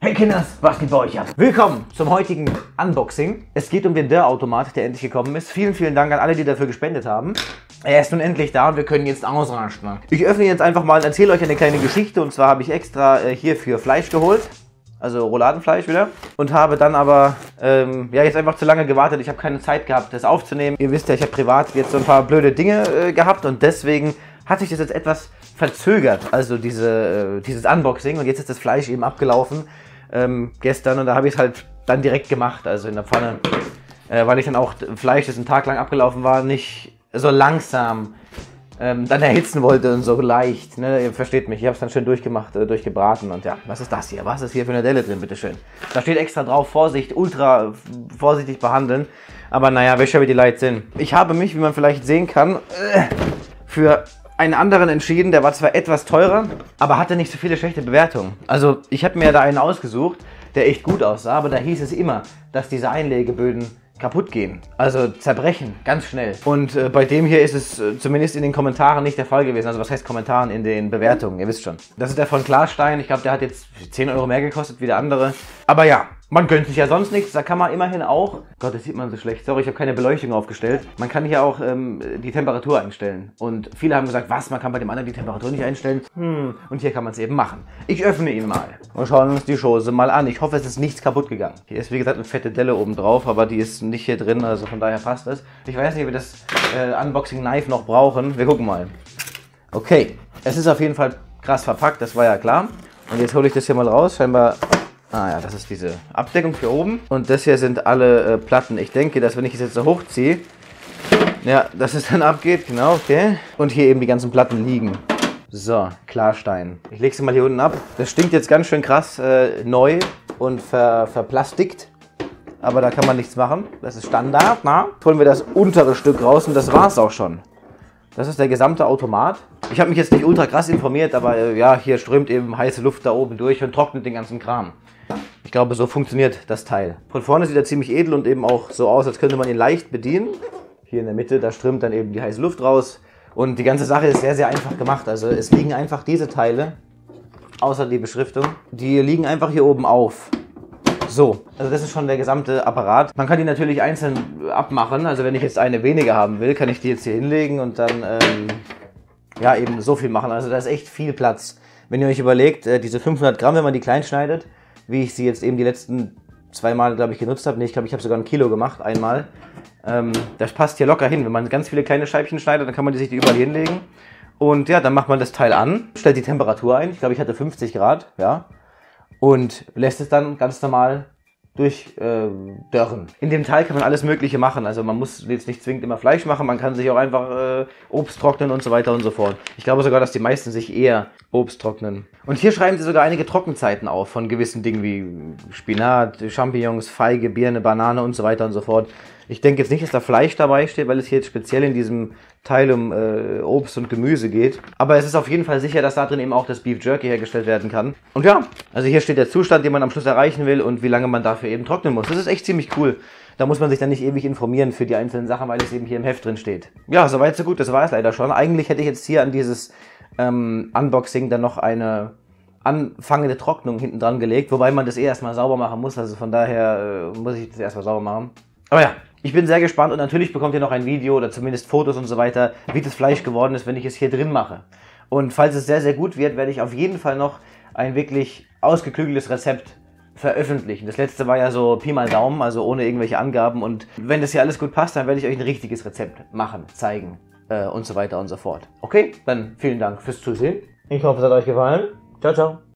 Hey Kinders, was geht bei euch ab? Willkommen zum heutigen Unboxing. Es geht um den Dörrautomat, der endlich gekommen ist. Vielen, vielen Dank an alle, die dafür gespendet haben. Er ist nun endlich da und wir können jetzt ausrasten. Ich öffne jetzt einfach mal und erzähle euch eine kleine Geschichte. Und zwar habe ich extra hierfür Fleisch geholt. Also Rouladenfleisch wieder. Und habe dann aber ja, jetzt einfach zu lange gewartet. Ich habe keine Zeit gehabt, das aufzunehmen. Ihr wisst ja, ich habe privat jetzt so ein paar blöde Dinge gehabt. Und deswegen hat sich das jetzt etwas verzögert. Also dieses Unboxing. Und jetzt ist das Fleisch eben abgelaufen. Gestern, und da habe ich es halt dann direkt gemacht, also in der Pfanne, weil ich dann auch Fleisch, das einen Tag lang abgelaufen war, nicht so langsam dann erhitzen wollte und so leicht, ne? Ihr versteht mich, ich habe es dann schön durchgemacht, durchgebraten. Und ja, was ist das hier? Was ist hier für eine Delle drin, bitteschön? Da steht extra drauf, Vorsicht, ultra vorsichtig behandeln, aber naja, wisst ihr, wie die Leute sind. Ich habe mich, wie man vielleicht sehen kann, für einen anderen entschieden, der war zwar etwas teurer, aber hatte nicht so viele schlechte Bewertungen. Also ich habe mir da einen ausgesucht, der echt gut aussah, aber da hieß es immer, dass diese Einlegeböden kaputt gehen, also zerbrechen, ganz schnell. Und bei dem hier ist es zumindest in den Kommentaren nicht der Fall gewesen. Also was heißt Kommentaren? In den Bewertungen, ihr wisst schon. Das ist der von Klarstein, ich glaube, der hat jetzt 10 Euro mehr gekostet wie der andere. Aber ja, man gönnt sich ja sonst nichts, da kann man immerhin auch... Gott, das sieht man so schlecht, sorry, ich habe keine Beleuchtung aufgestellt. Man kann hier auch die Temperatur einstellen. Und viele haben gesagt, was, man kann bei dem anderen die Temperatur nicht einstellen? Und hier kann man es eben machen. Ich öffne ihn mal und schauen uns die Chose mal an. Ich hoffe, es ist nichts kaputt gegangen. Hier ist wie gesagt eine fette Delle oben drauf, aber die ist nicht hier drin, also von daher passt es. Ich weiß nicht, ob wir das Unboxing-Knife noch brauchen. Wir gucken mal. Okay, es ist auf jeden Fall krass verpackt, das war ja klar. Und jetzt hole ich das hier mal raus, scheinbar... Ah ja, das ist diese Abdeckung für oben. Und das hier sind alle Platten. Ich denke, dass wenn ich es jetzt so hochziehe, ja, dass es dann abgeht, genau, okay. Und hier eben die ganzen Platten liegen. So, Klarstein. Ich lege sie mal hier unten ab. Das stinkt jetzt ganz schön krass neu und verplastikt. Aber da kann man nichts machen. Das ist Standard, na? Jetzt holen wir das untere Stück raus und das war's auch schon. Das ist der gesamte Automat. Ich habe mich jetzt nicht ultra krass informiert, aber ja, hier strömt eben heiße Luft da oben durch und trocknet den ganzen Kram. Ich glaube, so funktioniert das Teil. Von vorne sieht er ziemlich edel und eben auch so aus, als könnte man ihn leicht bedienen. Hier in der Mitte, da strömt dann eben die heiße Luft raus. Und die ganze Sache ist sehr, sehr einfach gemacht. Also es liegen einfach diese Teile, außer die Beschriftung, die liegen einfach hier oben auf. So, also das ist schon der gesamte Apparat. Man kann die natürlich einzeln abmachen. Also wenn ich jetzt eine weniger haben will, kann ich die jetzt hier hinlegen und dann ja eben so viel machen. Also da ist echt viel Platz. Wenn ihr euch überlegt, diese 500 Gramm, wenn man die klein schneidet, wie ich sie jetzt eben die letzten 2 Mal, glaube ich, genutzt habe. Nee, ich glaube, ich habe sogar 1 Kilo gemacht, einmal. Das passt hier locker hin. Wenn man ganz viele kleine Scheibchen schneidet, dann kann man die sich die überall hinlegen. Und ja, dann macht man das Teil an, stellt die Temperatur ein. Ich glaube, ich hatte 50 Grad, ja. Und lässt es dann ganz normal durchdörren. In dem Teil kann man alles Mögliche machen. Also man muss jetzt nicht zwingend immer Fleisch machen, man kann sich auch einfach Obst trocknen und so weiter und so fort. Ich glaube sogar, dass die meisten sich eher Obst trocknen. Und hier schreiben sie sogar einige Trockenzeiten auf von gewissen Dingen wie Spinat, Champignons, Feige, Birne, Banane und so weiter und so fort. Ich denke jetzt nicht, dass da Fleisch dabei steht, weil es hier jetzt speziell in diesem Teil um Obst und Gemüse geht. Aber es ist auf jeden Fall sicher, dass da drin eben auch das Beef Jerky hergestellt werden kann. Und ja, also hier steht der Zustand, den man am Schluss erreichen will und wie lange man dafür eben trocknen muss. Das ist echt ziemlich cool. Da muss man sich dann nicht ewig informieren für die einzelnen Sachen, weil es eben hier im Heft drin steht. Ja, soweit so gut, das war es leider schon. Eigentlich hätte ich jetzt hier an dieses Unboxing dann noch eine anfangende Trocknung hinten dran gelegt, wobei man das erstmal sauber machen muss. Also von daher muss ich das erstmal sauber machen. Aber ja, ich bin sehr gespannt und natürlich bekommt ihr noch ein Video oder zumindest Fotos und so weiter, wie das Fleisch geworden ist, wenn ich es hier drin mache. Und falls es sehr, sehr gut wird, werde ich auf jeden Fall noch ein wirklich ausgeklügeltes Rezept veröffentlichen. Das letzte war ja so Pi mal Daumen, also ohne irgendwelche Angaben. Und wenn das hier alles gut passt, dann werde ich euch ein richtiges Rezept machen, zeigen und so weiter und so fort. Okay, dann vielen Dank fürs Zusehen. Ich hoffe, es hat euch gefallen. Ciao, ciao.